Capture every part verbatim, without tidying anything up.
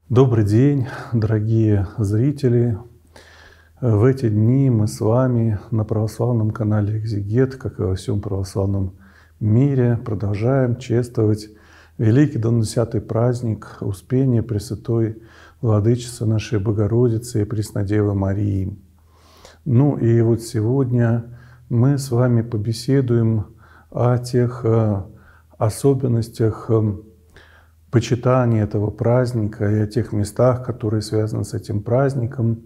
Добрый день, дорогие зрители! В эти дни мы с вами на православном канале «Экзегет», как и во всем православном мире, продолжаем чествовать великий двунадесятый праздник Успения Пресвятой Владычицы нашей Богородицы и Преснодевы Марии. Ну и вот сегодня мы с вами побеседуем о тех особенностях почитания этого праздника и о тех местах, которые связаны с этим праздником,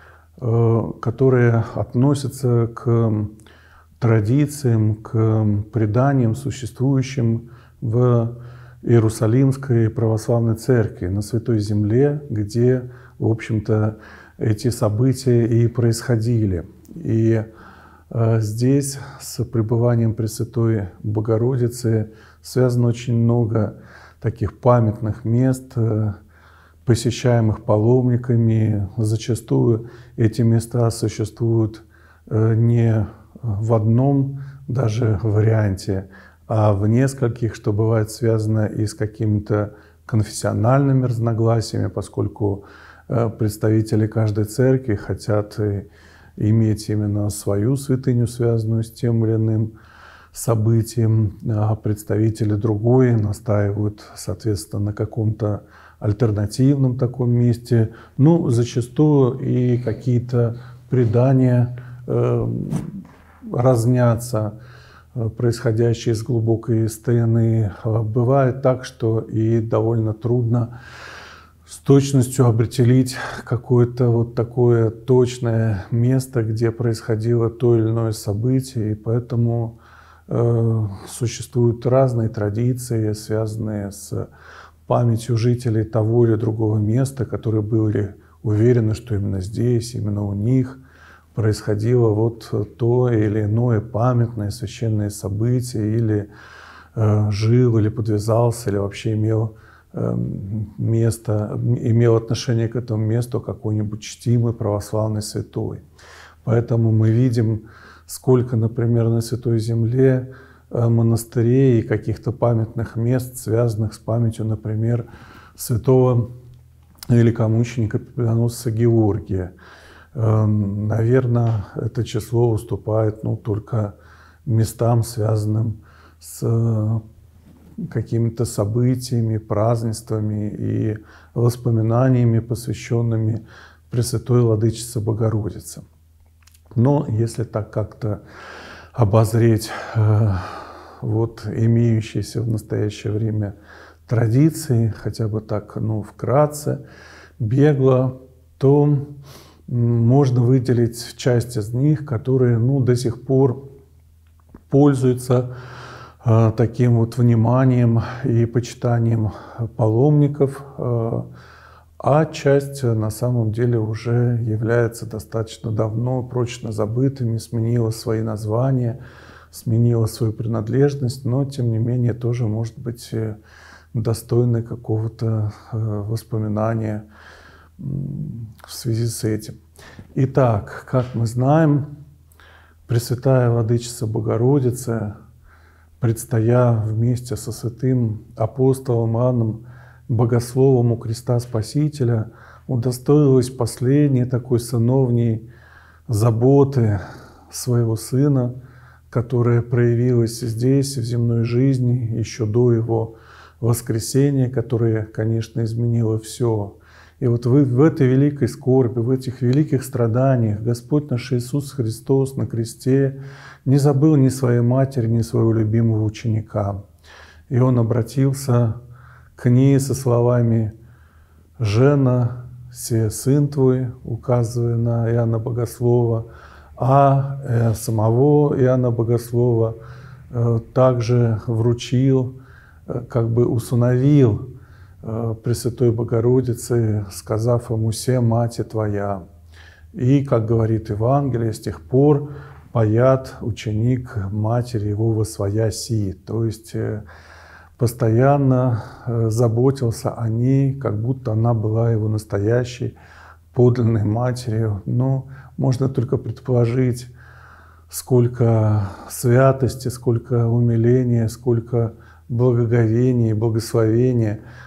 которые относятся к традициям, к преданиям, существующим в Иерусалимской православной церкви, на Святой Земле, где, в общем-то, эти события и происходили. И здесь с пребыванием Пресвятой Богородицы связано очень много таких памятных мест, посещаемых паломниками. Зачастую эти места существуют не в одном даже варианте, а в нескольких, что бывает связано и с какими-то конфессиональными разногласиями, поскольку представители каждой церкви хотят иметь именно свою святыню, связанную с тем или иным событием, а представители другой настаивают, соответственно, на каком-то альтернативном таком месте. Ну, зачастую и какие-то предания э, разнятся, происходящие с глубокой старины. Бывает так, что и довольно трудно с точностью определить какое-то вот такое точное место, где происходило то или иное событие, и поэтому э, существуют разные традиции, связанные с памятью жителей того или другого места, которые были уверены, что именно здесь, именно у них происходило вот то или иное памятное священное событие, или э, жил, или подвязался, или вообще имел э, место, имел отношение к этому месту какой-нибудь чтимый православный святой. Поэтому мы видим, сколько, например, на Святой Земле монастырей и каких-то памятных мест, связанных с памятью, например, святого великомученика Победоносца Георгия. Наверное, это число уступает ну, только местам, связанным с какими-то событиями, празднествами и воспоминаниями, посвященными Пресвятой Владычице Богородице. Но если так как-то обозреть э, вот имеющиеся в настоящее время традиции, хотя бы так, ну, вкратце, бегло, то можно выделить часть из них, которые, ну, до сих пор пользуются э, таким вот вниманием и почитанием паломников, э, а часть на самом деле уже является достаточно давно прочно забытыми, сменила свои названия, сменила свою принадлежность, но тем не менее тоже может быть достойной какого-то воспоминания в связи с этим. Итак, как мы знаем, Пресвятая Владычица Богородица, предстоя вместе со святым апостолом Иоанном Богословом у креста Спасителя, удостоилась последней такой сыновней заботы своего сына, которая проявилась здесь, в земной жизни, еще до его воскресения, которое, конечно, изменило все. И вот вы в этой великой скорби, в этих великих страданиях Господь наш Иисус Христос на кресте не забыл ни своей матери, ни своего любимого ученика. И Он обратился к ней со словами: «Жена, се сын твой», указывая на Иоанна Богослова, а э, самого Иоанна Богослова э, также вручил, э, как бы усыновил э, Пресвятой Богородицы, сказав ему: «Се мати твоя». И, как говорит Евангелие, с тех пор паят ученик матери его восвояси, то есть э, постоянно заботился о ней, как будто она была его настоящей, подлинной матерью. Но можно только предположить, сколько святости, сколько умиления, сколько благоговения и благословения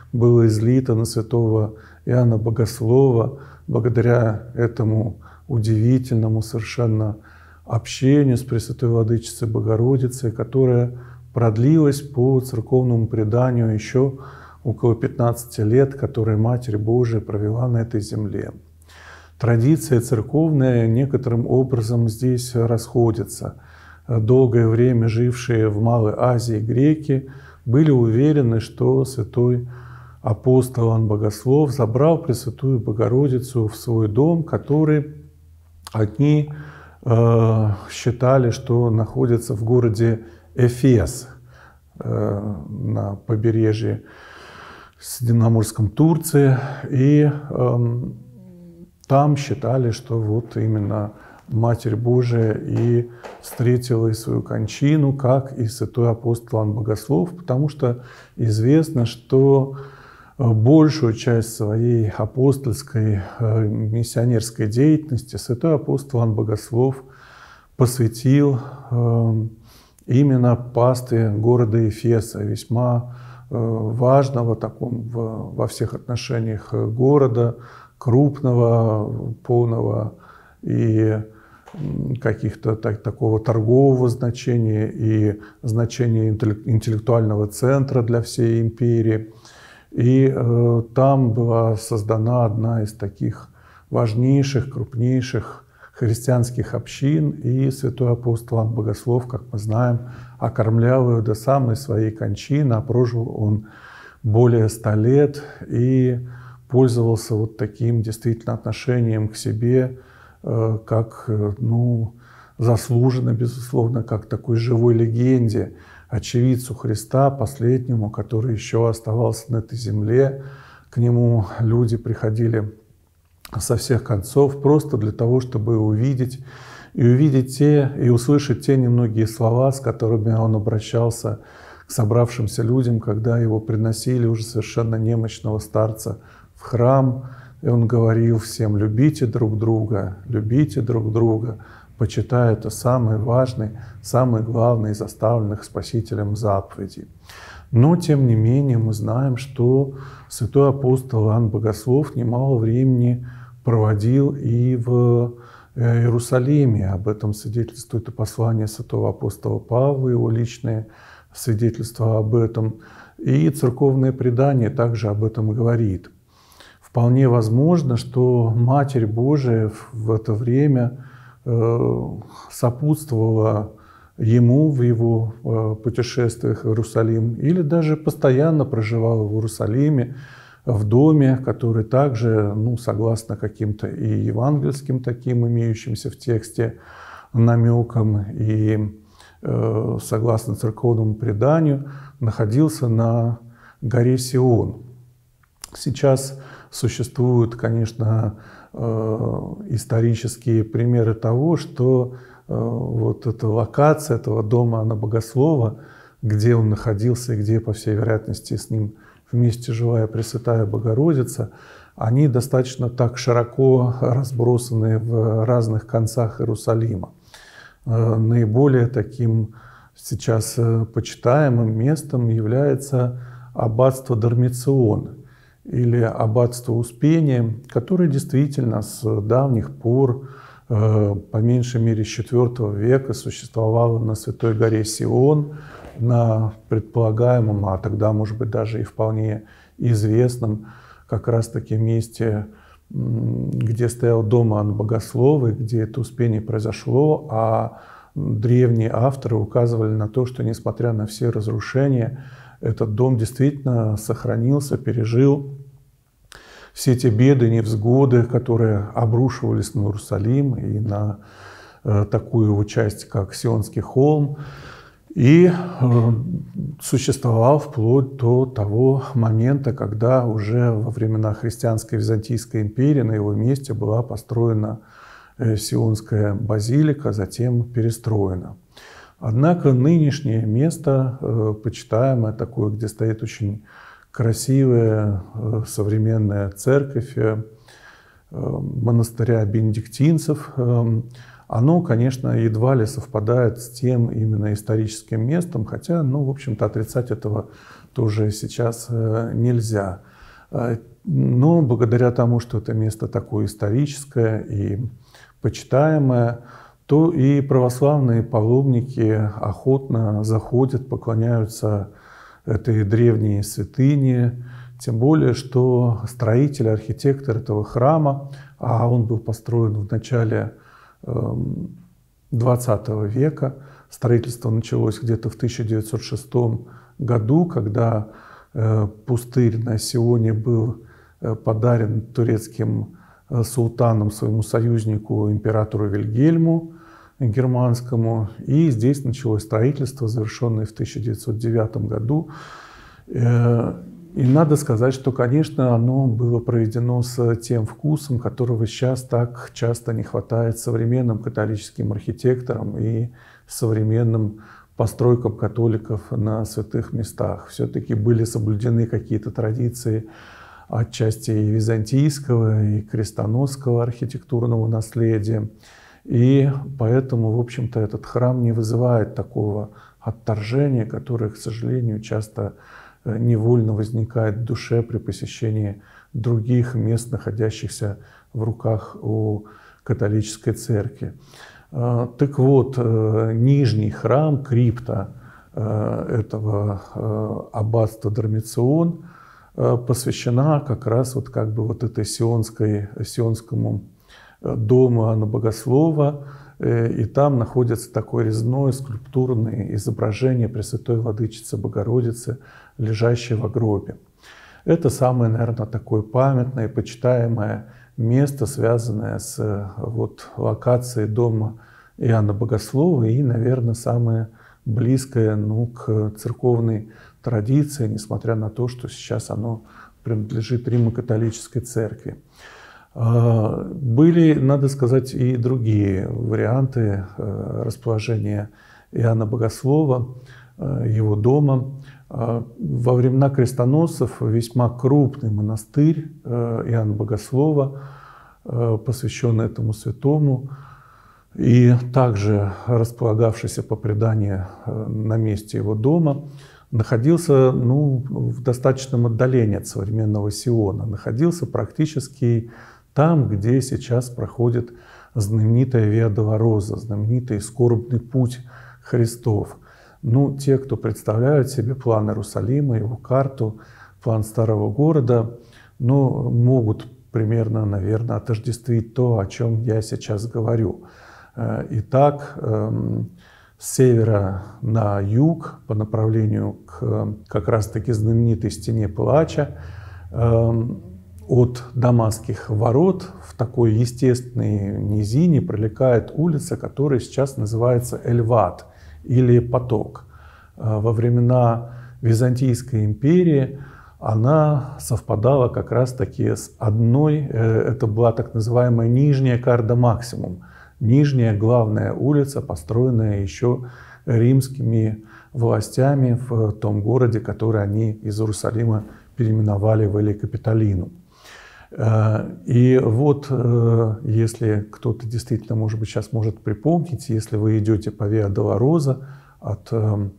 было излито на святого Иоанна Богослова, благодаря этому удивительному совершенно общению с Пресвятой Владычицей Богородицей, которое продлилось по церковному преданию еще около пятнадцати лет, которые Матерь Божия провела на этой земле. Традиция церковная некоторым образом здесь расходится. Долгое время жившие в Малой Азии греки были уверены, что святой апостол Иоанн Богослов забрал Пресвятую Богородицу в свой дом, который одни э, считали, что находится в городе Эфес э, на побережье Средиземноморском Турции, и э, там считали, что вот именно Матерь Божия и встретила и свою кончину, как и святой апостол Иоанн Богослов, потому что известно, что большую часть своей апостольской миссионерской деятельности святой апостол Иоанн Богослов посвятил именно пастве города Эфеса, весьма важного таком во всех отношениях города, крупного, полного и каких-то так, такого торгового значения и значения интеллектуального центра для всей империи. И э, там была создана одна из таких важнейших, крупнейших христианских общин, и святой апостол Иоанн Богослов, как мы знаем, окормлял ее до самой своей кончины, а прожил он более ста лет и пользовался вот таким действительно отношением к себе, э, как, э, ну, заслуженно, безусловно, как такой живой легенде, очевидцу Христа, последнему, который еще оставался на этой земле. К нему люди приходили со всех концов просто для того, чтобы увидеть и увидеть те, и услышать те немногие слова, с которыми он обращался к собравшимся людям, когда его приносили уже совершенно немощного старца в храм, и он говорил всем: любите друг друга, любите друг друга, почитая это самый важный, самый главный из оставленных Спасителем заповедей. Но, тем не менее, мы знаем, что святой апостол Иоанн Богослов немало времени проводил и в Иерусалиме. Об этом свидетельствует и послание святого апостола Павла, его личное свидетельство об этом, и церковное предание также об этом говорит. Вполне возможно, что Матерь Божия в это время сопутствовала ему в его путешествиях в Иерусалим, или даже постоянно проживала в Иерусалиме, в доме, который также, ну, согласно каким-то и евангельским таким имеющимся в тексте намекам, и э, согласно церковному преданию, находился на горе Сион. Сейчас существуют, конечно, исторические примеры того, что вот эта локация этого дома Иоанна Богослова, где он находился и где, по всей вероятности, с ним вместе жила Пресвятая Богородица, они достаточно так широко разбросаны в разных концах Иерусалима. Наиболее таким сейчас почитаемым местом является аббатство Дормицион, или аббатство Успения, которое действительно с давних пор, по меньшей мере с четвёртого века, существовало на Святой горе Сион, на предполагаемом, а тогда, может быть, даже и вполне известном как раз-таки месте, где стоял дом Иоанна Богослова, где это Успение произошло, а древние авторы указывали на то, что, несмотря на все разрушения, этот дом действительно сохранился, пережил все те беды, невзгоды, которые обрушивались на Иерусалим и на э, такую его часть, как Сионский холм, и э, существовал вплоть до того момента, когда уже во времена христианской Византийской империи на его месте была построена э, Сионская базилика, затем перестроена. Однако нынешнее место, э, почитаемое, такое, где стоит очень красивая э, современная церковь э, монастыря бенедиктинцев, э, оно, конечно, едва ли совпадает с тем именно историческим местом, хотя, ну, в общем-то, отрицать этого тоже сейчас нельзя. Но благодаря тому, что это место такое историческое и почитаемое, то и православные паломники охотно заходят, поклоняются этой древней святыне. Тем более, что строитель, архитектор этого храма, а он был построен в начале двадцатого века, строительство началось где-то в тысяча девятьсот шестом году, когда пустырь на Сионе был подарен турецким султаном своему союзнику, императору Вильгельму германскому. И здесь началось строительство, завершенное в тысяча девятьсот девятом году. И надо сказать, что, конечно, оно было проведено с тем вкусом, которого сейчас так часто не хватает современным католическим архитекторам и современным постройкам католиков на святых местах. Все-таки были соблюдены какие-то традиции отчасти и византийского, и крестоносского архитектурного наследия. И поэтому, в общем-то, этот храм не вызывает такого отторжения, которое, к сожалению, часто невольно возникает в душе при посещении других мест, находящихся в руках у католической церкви. Так вот, нижний храм, крипта этого аббатства Дормицион посвящена как раз вот как бы вот этой сионской, сионскому дому Иоанна Богослова, и там находится такое резное скульптурное изображение Пресвятой Владычицы Богородицы, лежащей во гробе. Это самое, наверное, такое памятное и почитаемое место, связанное с вот локацией дома Иоанна Богослова и, наверное, самое близкое, ну, к церковной традиции, несмотря на то, что сейчас оно принадлежит Римо-католической церкви. Были, надо сказать, и другие варианты расположения Иоанна Богослова, его дома. Во времена крестоносцев весьма крупный монастырь Иоанна Богослова, посвященный этому святому, и также располагавшийся по преданию на месте его дома, находился, ну, в достаточном отдалении от современного Сиона, находился практически там, где сейчас проходит знаменитая Виа Долороза, знаменитый скорбный путь Христов. Ну, те, кто представляют себе план Иерусалима, его карту, план старого города, ну, могут примерно, наверное, отождествить то, о чем я сейчас говорю. Итак, с севера на юг, по направлению к как раз-таки знаменитой стене плача, от Дамасских ворот в такой естественной низине пролегает улица, которая сейчас называется Эльват или Поток. Во времена Византийской империи она совпадала как раз-таки с одной, это была так называемая Нижняя Карда Максимум, нижняя главная улица, построенная еще римскими властями в том городе, который они из Иерусалима переименовали в Эле Капитолину. И вот, если кто-то действительно, может быть, сейчас может припомнить, если вы идете по Виа Долороза от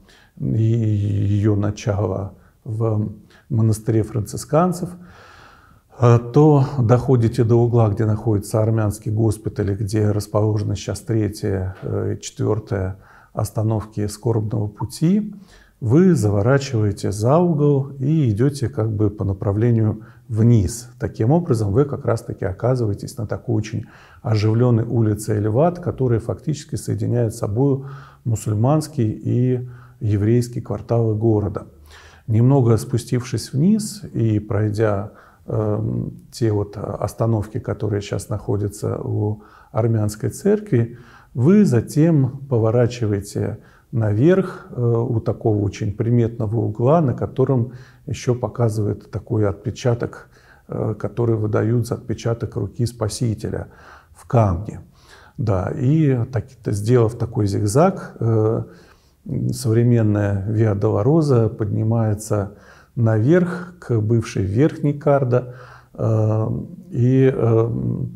ее начала в монастыре францисканцев, то доходите до угла, где находится армянский госпиталь, где расположены сейчас третья и четвертая остановки скорбного пути, вы заворачиваете за угол и идете как бы по направлению вниз. Таким образом, вы как раз-таки оказываетесь на такой очень оживленной улице Эльват, которая фактически соединяет с собой мусульманский и еврейский кварталы города. Немного спустившись вниз и пройдя э, те вот остановки, которые сейчас находятся у армянской церкви, вы затем поворачиваете наверх э, у такого очень приметного угла, на котором еще показывает такой отпечаток, э, который выдают за отпечаток руки Спасителя в камне. Да, и так, сделав такой зигзаг, э, современная Виа Долороза поднимается наверх к бывшей Верхней Карда, э, и э,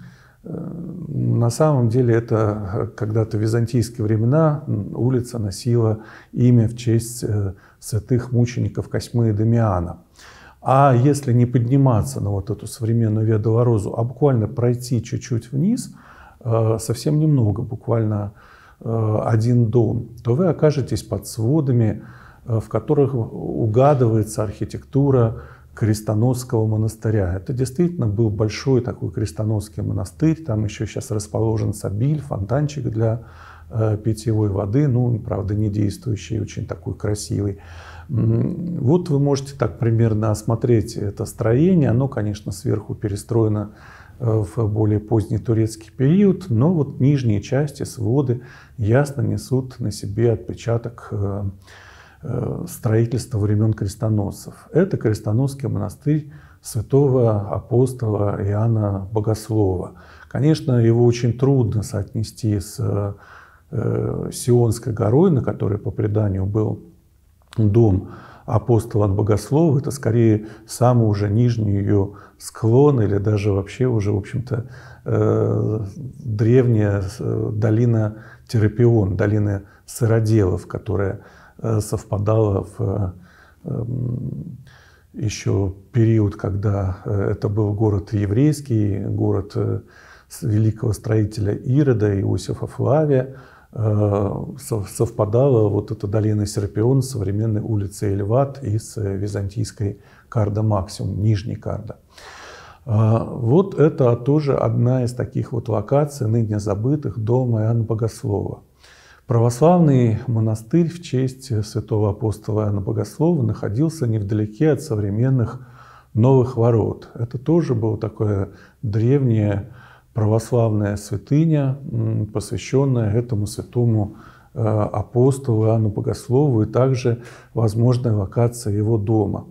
На самом деле это когда-то в византийские времена улица носила имя в честь святых мучеников Косьмы и Дамиана. А если не подниматься на вот эту современную Виа Долорозу, а буквально пройти чуть-чуть вниз, совсем немного, буквально один дом, то вы окажетесь под сводами, в которых угадывается архитектура крестоносского монастыря. Это действительно был большой такой крестоносский монастырь. Там еще сейчас расположен сабиль, фонтанчик для э, питьевой воды. Ну, правда, не действующий, очень такой красивый. Вот вы можете так примерно осмотреть это строение. Оно, конечно, сверху перестроено в более поздний турецкий период, но вот нижние части, своды ясно несут на себе отпечаток э, строительства времен крестоносцев. Это крестоносский монастырь святого апостола Иоанна Богослова. Конечно, его очень трудно соотнести с э, Сионской горой, на которой по преданию был дом апостола Богослова. Это скорее самый уже нижний ее склон или даже вообще уже, в общем-то, э, древняя долина Терапион, долина сыроделов, которая совпадало в еще период, когда это был город еврейский, город великого строителя Ирода, Иосифа Флавия, совпадала вот эта долина Серпион с современной улицей Эльват и с византийской Карда Максимум, Нижней Карда. Вот это тоже одна из таких вот локаций, ныне забытых, дома Иоанна Богослова. Православный монастырь в честь святого апостола Иоанна Богослова находился невдалеке от современных Новых Ворот. Это тоже была такая древняя православная святыня, посвященная этому святому апостолу Иоанну Богослову, и также возможная локация его дома.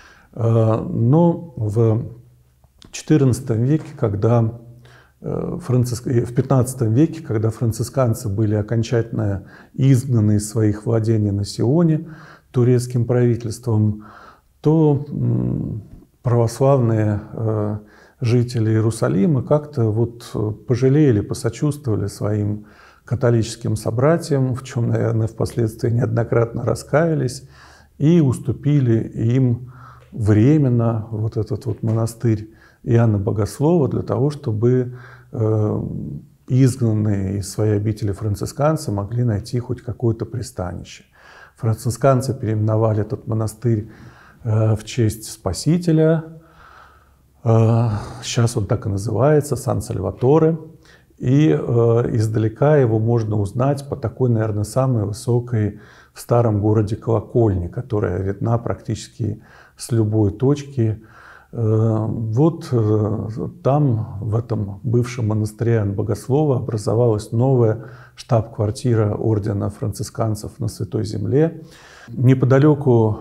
Но в четырнадцатом веке, когда в пятнадцатом веке, когда францисканцы были окончательно изгнаны из своих владений на Сионе турецким правительством, то православные жители Иерусалима как-то вот пожалели, посочувствовали своим католическим собратьям, в чем, наверное, впоследствии неоднократно раскаялись, и уступили им временно вот этот вот монастырь Иоанна Богослова для того, чтобы э, изгнанные из своей обители францисканцы могли найти хоть какое-то пристанище. Францисканцы переименовали этот монастырь э, в честь Спасителя. Э, сейчас он так и называется, Сан-Сальваторе. И э, издалека его можно узнать по такой, наверное, самой высокой в старом городе колокольне, которая видна практически с любой точки. Вот там, в этом бывшем монастыре Иоанна Богослова, образовалась новая штаб-квартира ордена францисканцев на Святой Земле. Неподалеку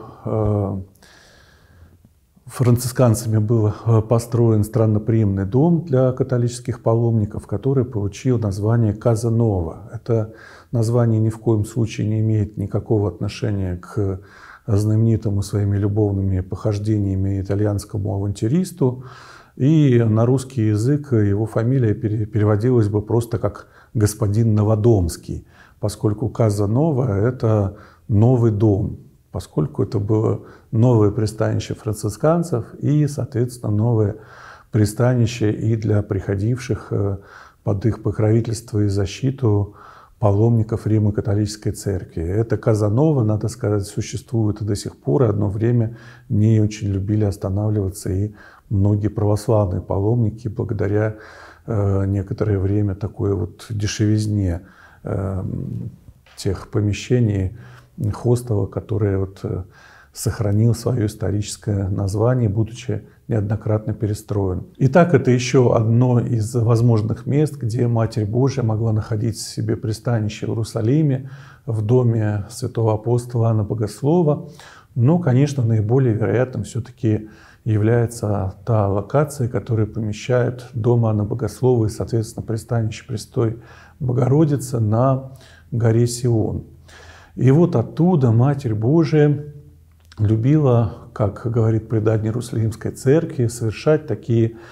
францисканцами был построен странноприимный дом для католических паломников, который получил название Казанова. Это название ни в коем случае не имеет никакого отношения к знаменитому своими любовными похождениями итальянскому авантюристу. И на русский язык его фамилия переводилась бы просто как «господин Новодомский», поскольку Казанова — это новый дом, поскольку это было новое пристанище францисканцев и, соответственно, новое пристанище и для приходивших под их покровительство и защиту паломников Римо-католической церкви. Эта Казанова, надо сказать, существует и до сих пор, и одно время в ней очень любили останавливаться и многие православные паломники благодаря э, некоторое время такой вот дешевизне э, тех помещений хостела, которые вот э, сохранил свое историческое название, будучи неоднократно перестроен. Итак, это еще одно из возможных мест, где Матерь Божия могла находить себе пристанище в Иерусалиме, в доме святого апостола Иоанна Богослова. Но, конечно, наиболее вероятным все-таки является та локация, которая помещает дом Иоанна Богослова и, соответственно, пристанище Престой Богородицы на горе Сион. И вот оттуда Матерь Божия любила, как говорит предание Иерусалимской церкви, совершать такие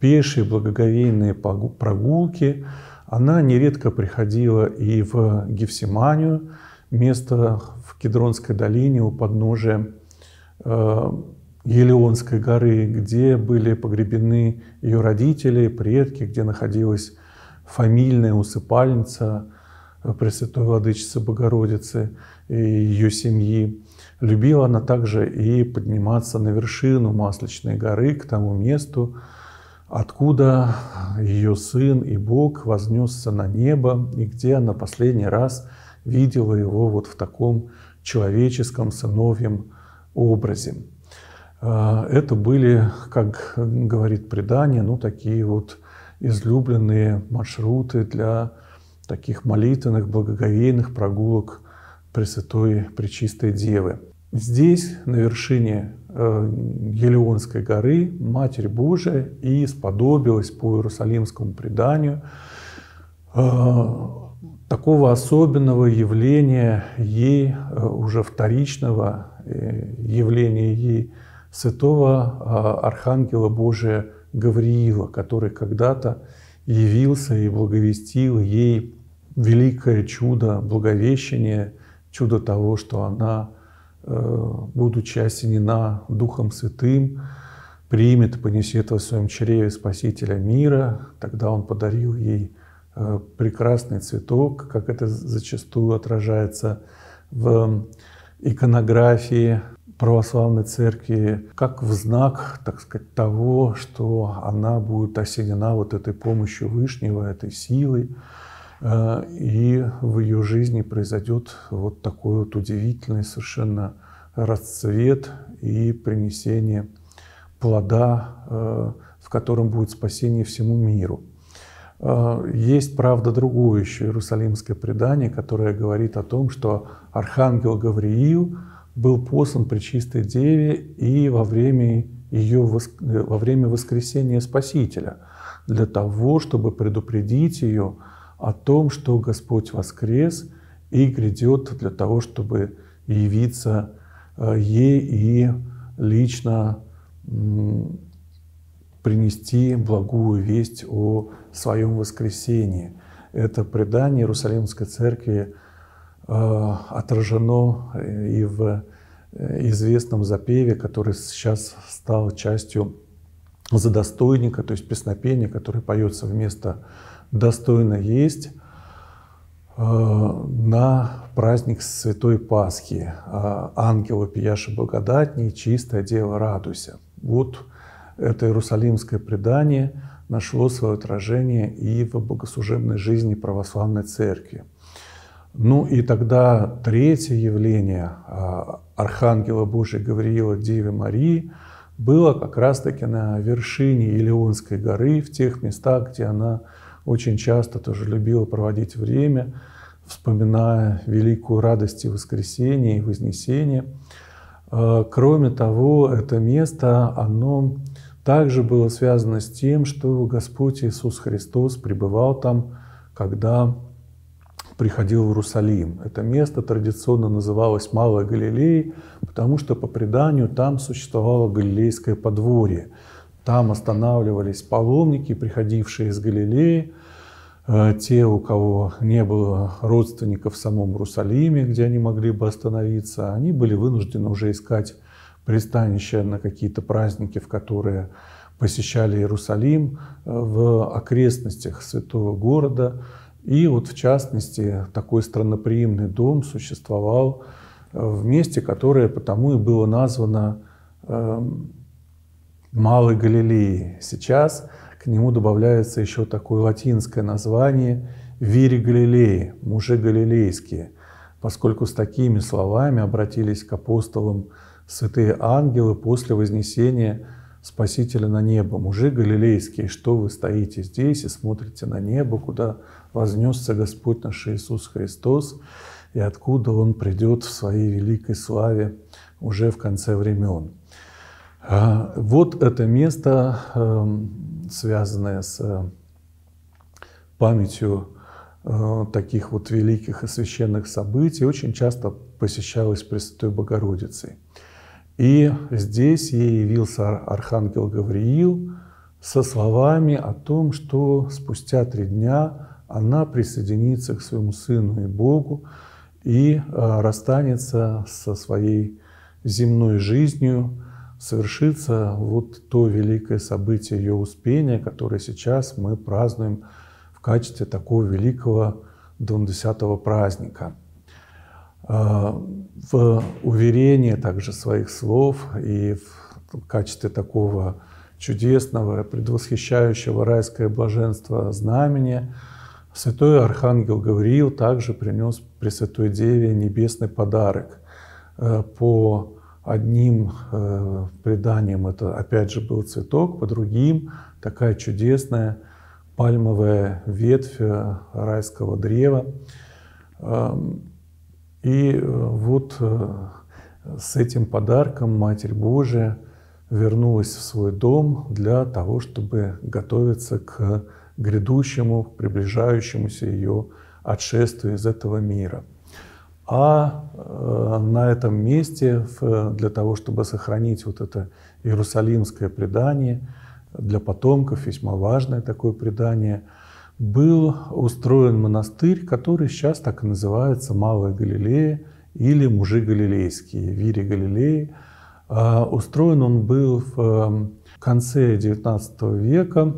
пешие благоговейные прогулки. Она нередко приходила и в Гефсиманию, место в Кедронской долине у подножия Елеонской горы, где были погребены ее родители, предки, где находилась фамильная усыпальница Пресвятой Владычицы Богородицы и ее семьи. Любила она также и подниматься на вершину Масличной горы, к тому месту, откуда ее сын и Бог вознесся на небо, и где она последний раз видела его вот в таком человеческом сыновьем образе. Это были, как говорит предание, ну, такие вот излюбленные маршруты для таких молитвенных, благоговейных прогулок Пресвятой Пречистой Девы. Здесь, на вершине Елеонской горы, Матерь Божия и сподобилась по иерусалимскому преданию такого особенного явления ей, уже вторичного явления ей, святого Архангела Божия Гавриила, который когда-то явился и благовестил ей великое чудо Благовещения, чудо того, что она, будучи осенена Духом Святым, примет и понесет во своем чреве Спасителя мира. Тогда он подарил ей прекрасный цветок, как это зачастую отражается в иконографии православной церкви, как в знак, так сказать, того, что она будет осенена вот этой помощью Вышнего, этой силой, и в ее жизни произойдет вот такой вот удивительный совершенно расцвет и принесение плода, в котором будет спасение всему миру. Есть, правда, другое еще иерусалимское предание, которое говорит о том, что архангел Гавриил был послан Пречистой Деве и во время, ее, во время воскресения Спасителя, для того, чтобы предупредить ее о том, что Господь воскрес и грядет для того, чтобы явиться ей и лично принести благую весть о своем воскресении. Это предание Иерусалимской церкви э, отражено и в известном запеве, который сейчас стал частью задостойника, то есть песнопения, которое поется вместо «достойно есть» э, на праздник Святой Пасхи. Э, «Ангел вопияши благодатней, чистая Дева радуйся». Вот это иерусалимское предание нашло свое отражение и в богослужебной жизни православной церкви. Ну и тогда третье явление Архангела Божия Гавриила Деве Марии было как раз-таки на вершине Елеонской горы, в тех местах, где она очень часто тоже любила проводить время, вспоминая великую радость и воскресения и вознесения. Кроме того, это место, оно также было связано с тем, что Господь Иисус Христос пребывал там, когда приходил в Иерусалим. Это место традиционно называлось Малой Галилеей, потому что по преданию там существовало Галилейское подворье. Там останавливались паломники, приходившие из Галилеи, те, у кого не было родственников в самом Иерусалиме, где они могли бы остановиться, они были вынуждены уже искать пристанище на какие-то праздники, в которые посещали Иерусалим в окрестностях святого города. И вот в частности такой странноприимный дом существовал в месте, которое потому и было названо Малой Галилеей. Сейчас к нему добавляется еще такое латинское название «Вири Галилеи», «Мужи Галилейские», поскольку с такими словами обратились к апостолам святые ангелы после вознесения Спасителя на небо. «Мужи Галилейские, что вы стоите здесь и смотрите на небо, куда вознесся Господь наш Иисус Христос, и откуда Он придет в Своей великой славе уже в конце времен». Вот это место, связанное с памятью таких вот великих и священных событий, очень часто посещалось Пресвятой Богородицей. И здесь ей явился архангел Гавриил со словами о том, что спустя три дня она присоединится к своему Сыну и Богу и расстанется со своей земной жизнью, совершится вот то великое событие ее успения, которое сейчас мы празднуем в качестве такого великого двунадесятого праздника. В уверении также своих слов и в качестве такого чудесного, предвосхищающего райское блаженство знамения святой архангел Гавриил также принес Пресвятой Деве небесный подарок. По одним преданиям это опять же был цветок, по другим такая чудесная пальмовая ветвь райского древа. И вот с этим подарком Матерь Божия вернулась в свой дом для того, чтобы готовиться к грядущему, приближающемуся ее отшествию из этого мира. А на этом месте, для того, чтобы сохранить вот это иерусалимское предание, для потомков весьма важное такое предание, был устроен монастырь, который сейчас так и называется Малая Галилея или Мужи Галилейские, Вири Галилеи. Устроен он был в конце девятнадцатого века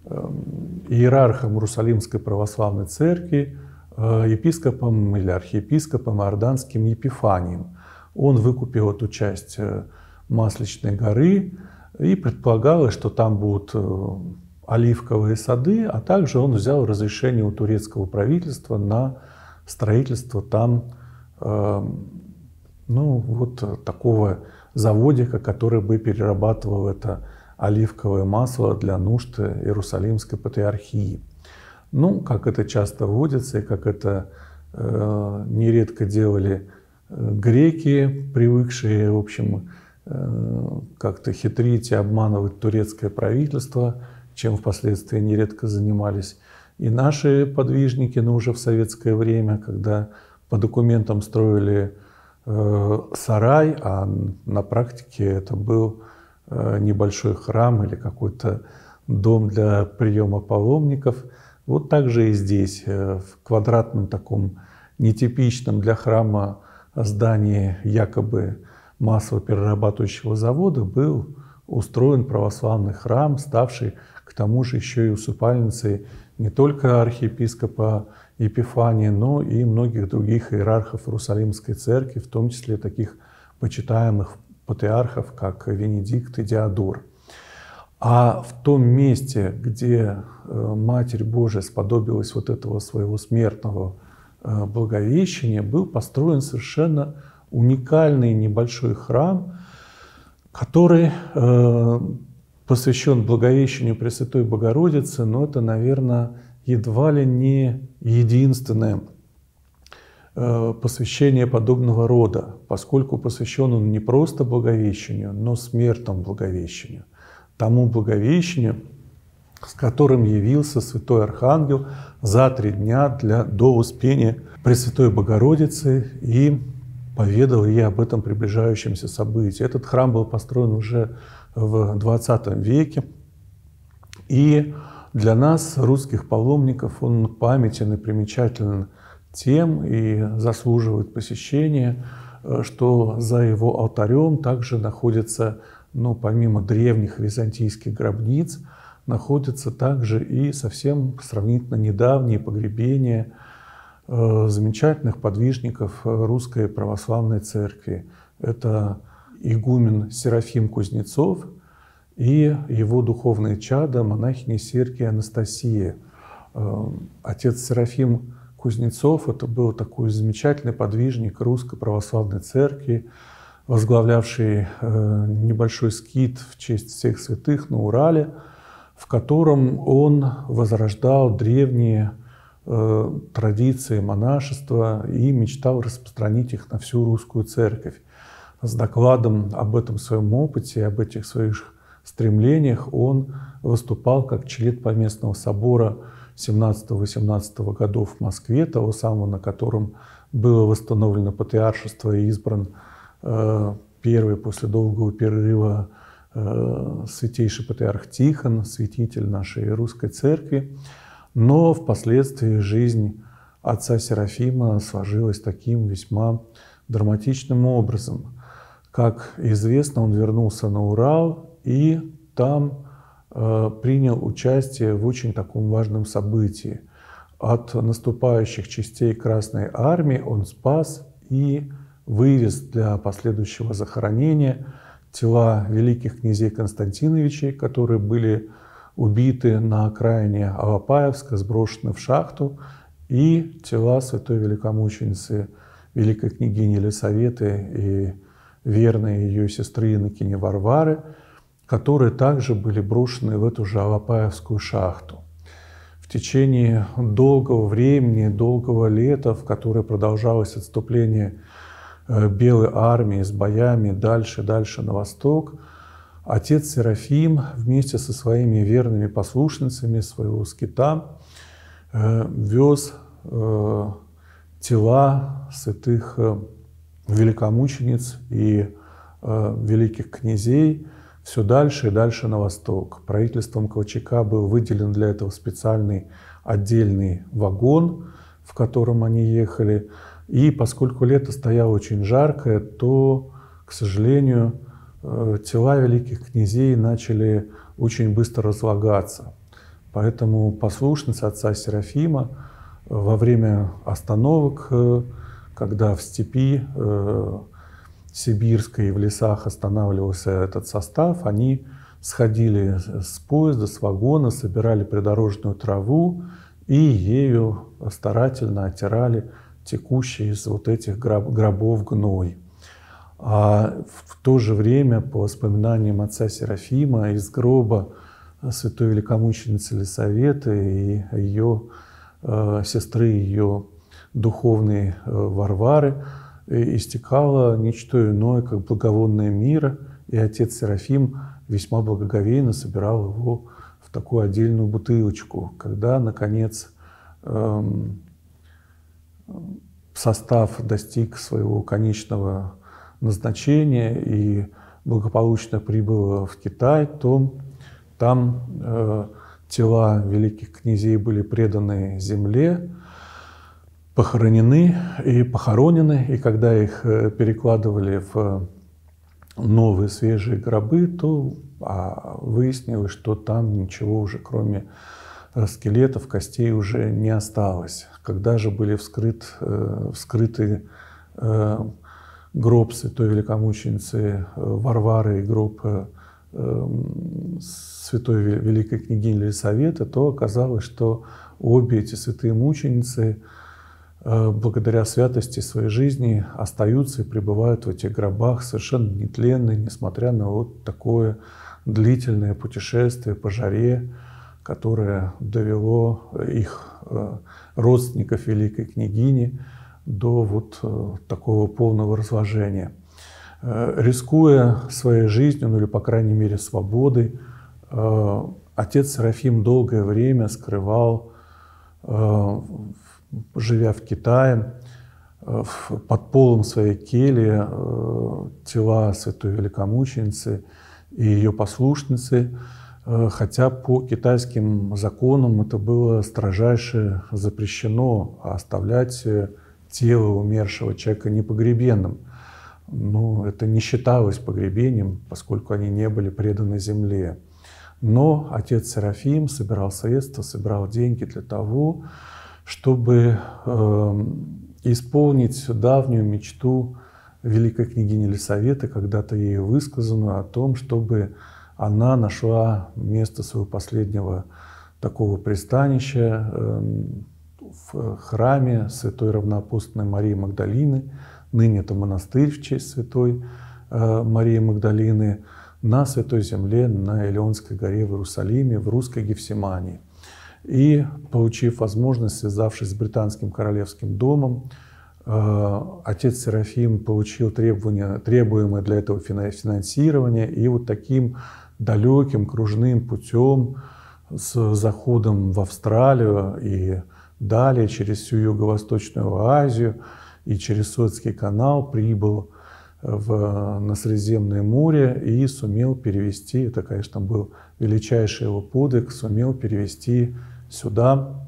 иерархом Иерусалимской православной церкви, епископом или архиепископом Иорданским Епифанием. Он выкупил эту часть Масличной горы, и предполагалось, что там будут оливковые сады, а также он взял разрешение у турецкого правительства на строительство там э, ну, вот такого заводика, который бы перерабатывал это оливковое масло для нужд Иерусалимской патриархии. Ну, как это часто водится и как это э, нередко делали э, греки, привыкшие, в общем, э, как-то хитрить и обманывать турецкое правительство, чем впоследствии нередко занимались и наши подвижники, но уже в советское время, когда по документам строили э, сарай, а на практике это был э, небольшой храм или какой-то дом для приема паломников. Вот так же и здесь, э, в квадратном таком нетипичном для храма здании якобы маслоперерабатывающего завода был устроен православный храм, ставший к тому же еще и усыпальницей не только архиепископа Епифания, но и многих других иерархов Иерусалимской церкви, в том числе таких почитаемых патриархов, как Венедикт и Диодор. А в том месте, где Матерь Божия сподобилась вот этого своего смертного Благовещения, был построен совершенно уникальный небольшой храм, который посвящен Благовещению Пресвятой Богородицы, но это, наверное, едва ли не единственное посвящение подобного рода, поскольку посвящен он не просто Благовещению, но смертному Благовещению, тому Благовещению, с которым явился Святой Архангел за три дня для, до успения Пресвятой Богородицы и поведал ей об этом приближающемся событии. Этот храм был построен уже в двадцатом веке, и для нас, русских паломников, он памятен и примечателен тем и заслуживает посещения, что за его алтарем также находится, ну, помимо древних византийских гробниц, находятся также и совсем сравнительно недавние погребения замечательных подвижников Русской Православной Церкви. Это игумен Серафим Кузнецов и его духовное чадо, монахиня Сергия Анастасия. Отец Серафим Кузнецов — это был такой замечательный подвижник Русской Православной Церкви, возглавлявший небольшой скит в честь всех святых на Урале, в котором он возрождал древние традиции монашества и мечтал распространить их на всю русскую церковь. С докладом об этом своем опыте, об этих своих стремлениях он выступал как член Поместного собора семнадцатого-восемнадцатого годов в Москве, того самого, на котором было восстановлено патриаршество и избран э, первый после долгого перерыва святейший патриарх Тихон, святитель нашей русской церкви. Но впоследствии жизнь отца Серафима сложилась таким весьма драматичным образом. Как известно, он вернулся на Урал и там э, принял участие в очень таком важном событии. От наступающих частей Красной Армии он спас и вывез для последующего захоронения тела великих князей Константиновичей, которые были убиты на окраине Алапаевска, сброшены в шахту, и тела святой великомученицы, великой княгини Елисаветы и верной ее сестры инокини Варвары, которые также были брошены в эту же Алапаевскую шахту. В течение долгого времени, долгого лета, в которое продолжалось отступление Белой армии с боями дальше, дальше на восток, отец Серафим вместе со своими верными послушницами своего скита вез тела святых великомучениц и великих князей все дальше и дальше на восток. Правительством Колчака был выделен для этого специальный отдельный вагон, в котором они ехали. И поскольку лето стояло очень жаркое, то, к сожалению, тела великих князей начали очень быстро разлагаться. Поэтому послушница отца Серафима во время остановок, когда в степи сибирской и в лесах останавливался этот состав, они сходили с поезда, с вагона, собирали придорожную траву и ею старательно оттирали текущий из вот этих гроб, гробов гной. А в то же время, по воспоминаниям отца Серафима, из гроба святой великомученицы Елисаветы и ее э, сестры, ее духовной э, Варвары, истекало ничто иное, как благовонное мира, и отец Серафим весьма благоговейно собирал его в такую отдельную бутылочку. Когда, наконец, эм, состав достиг своего конечного назначения и благополучно прибыл в Китай, то там э, тела великих князей были преданы земле, похоронены и похоронены, и когда их перекладывали в новые свежие гробы, то а, выяснилось, что там ничего уже, кроме скелетов, костей уже не осталось. Когда же были вскрыт, э, вскрыты э, гроб святой великомученицы Варвары и гроб э, святой великой княгини Елисаветы, то оказалось, что обе эти святые мученицы благодаря святости своей жизни остаются и пребывают в этих гробах совершенно нетленные, несмотря на вот такое длительное путешествие по жаре, которое довело их родственников великой княгини до вот такого полного разложения. Рискуя своей жизнью, ну или по крайней мере свободой, отец Серафим долгое время скрывал, живя в Китае, под полом своей кельи тела святой великомученицы и ее послушницы, хотя по китайским законам это было строжайше запрещено оставлять тело умершего человека непогребенным. Но это не считалось погребением, поскольку они не были преданы земле. Но отец Серафим собирал средства, собирал деньги для того, чтобы э, исполнить давнюю мечту великой княгини Елисаветы, когда-то ею высказанную, о том, чтобы она нашла место своего последнего такого пристанища э, в храме святой равноапостольной Марии Магдалины. Ныне это монастырь в честь святой э, Марии Магдалины на Святой Земле, на Илионской горе в Иерусалиме, в русской Гефсимании. И, получив возможность, связавшись с британским королевским домом, отец Серафим получил требования, требуемое для этого финансирование, и вот таким далеким кружным путем с заходом в Австралию и далее через всю Юго-Восточную Азию и через Суэцкий канал прибыл в, на Средиземное море и сумел перевести, это, конечно, был величайший его подвиг, сумел перевести сюда,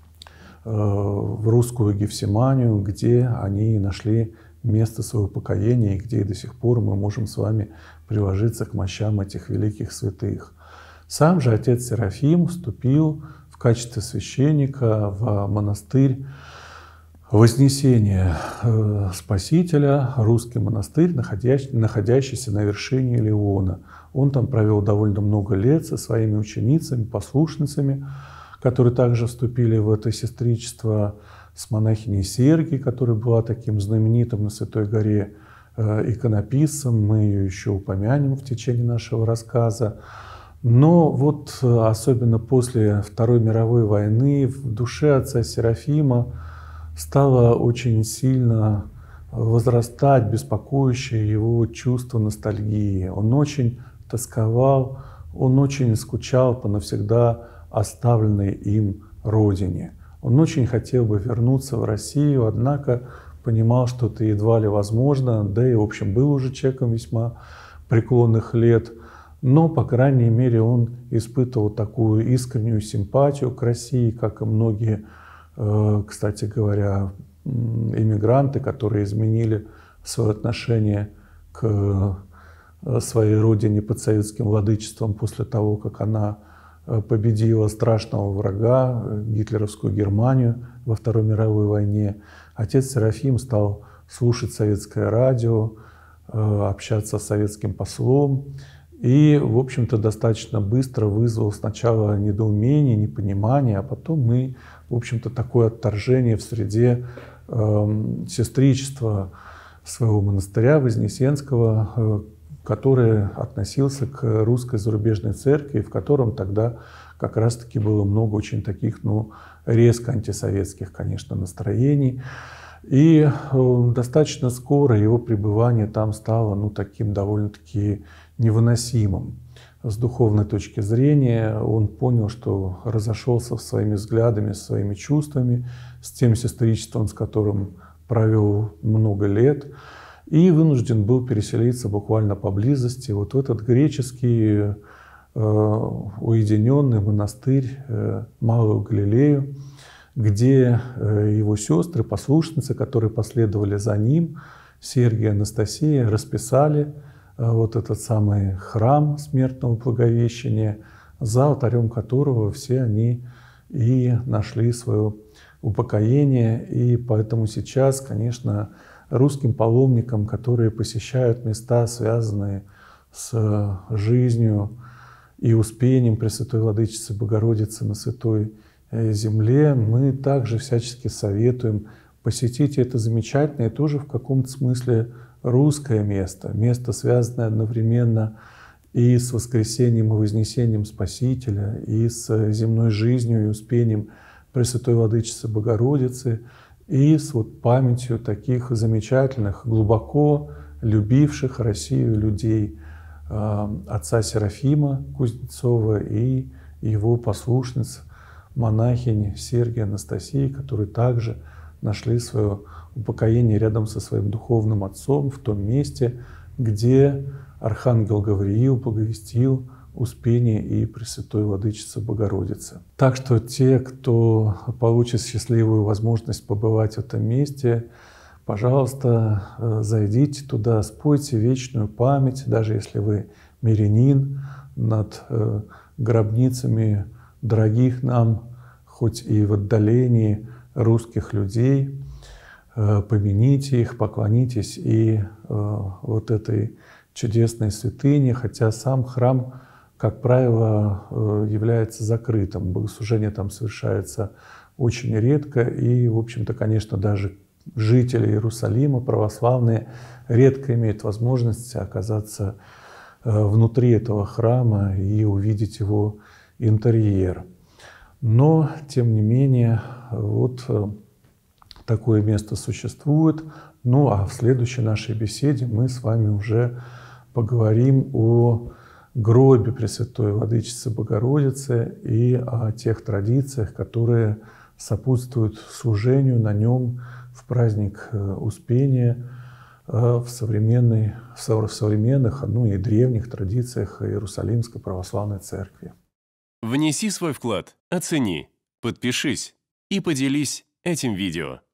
в русскую Гефсиманию, где они нашли место своего покаяния и где до сих пор мы можем с вами приложиться к мощам этих великих святых. Сам же отец Серафим вступил в качестве священника в монастырь Вознесения Спасителя, русский монастырь, находящийся на вершине Илиона. Он там провел довольно много лет со своими ученицами, послушницами, которые также вступили в это сестричество, с монахиней Сергией, которая была таким знаменитым на Святой горе иконописцем. Мы ее еще упомянем в течение нашего рассказа. Но вот особенно после Второй мировой войны в душе отца Серафима стало очень сильно возрастать беспокоящее его чувство ностальгии. Он очень тосковал, он очень скучал по навсегда оставленной им родине. Он очень хотел бы вернуться в Россию, однако понимал, что это едва ли возможно, да и, в общем, был уже человеком весьма преклонных лет. Но, по крайней мере, он испытывал такую искреннюю симпатию к России, как и многие, кстати говоря, иммигранты, которые изменили свое отношение к своей родине под советским владычеством после того, как она победила страшного врага, гитлеровскую Германию во Второй мировой войне. Отец Серафим стал слушать советское радио, общаться с советским послом и, в общем-то, достаточно быстро вызвал сначала недоумение, непонимание, а потом и, в общем-то, такое отторжение в среде э, сестричества своего монастыря Вознесенского, который относился к русской зарубежной церкви, в котором тогда как раз-таки было много очень таких, ну, резко антисоветских, конечно, настроений. И достаточно скоро его пребывание там стало, ну, таким довольно-таки невыносимым. С духовной точки зрения он понял, что разошелся своими взглядами, своими чувствами, с тем сестричеством, с которым провел много лет, и вынужден был переселиться буквально поблизости вот в этот греческий э, уединенный монастырь э, Малую Галилею, где э, его сестры, послушницы, которые последовали за ним, Сергия и Анастасия, расписали э, вот этот самый храм смертного Благовещения, за алтарем которого все они и нашли свое упокоение. И поэтому сейчас, конечно, русским паломникам, которые посещают места, связанные с жизнью и успением Пресвятой Владычицы Богородицы на Святой Земле, мы также всячески советуем посетить это замечательное, тоже в каком-то смысле русское место, место, связанное одновременно и с воскресением и вознесением Спасителя, и с земной жизнью и успением Пресвятой Владычицы Богородицы, и с вот памятью таких замечательных, глубоко любивших Россию людей, отца Серафима Кузнецова и его послушниц, монахинь Сергия и Анастасии, которые также нашли свое упокоение рядом со своим духовным отцом в том месте, где архангел Гавриил благовестил Успение и Пресвятой Владычицы Богородицы. Так что те, кто получит счастливую возможность побывать в этом месте, пожалуйста, зайдите туда, спойте вечную память, даже если вы мирянин, над гробницами дорогих нам, хоть и в отдалении, русских людей. Помяните их, поклонитесь и вот этой чудесной святыне, хотя сам храм, как правило, является закрытым. Богослужение там совершается очень редко, и, в общем-то, конечно, даже жители Иерусалима, православные, редко имеют возможность оказаться внутри этого храма и увидеть его интерьер. Но, тем не менее, вот такое место существует. Ну, а в следующей нашей беседе мы с вами уже поговорим о гробе Пресвятой Владычицы Богородицы и о тех традициях, которые сопутствуют служению на нем в праздник Успения в, современной, в современных, ну и древних традициях Иерусалимской православной церкви. Внеси свой вклад, оцени, подпишись и поделись этим видео.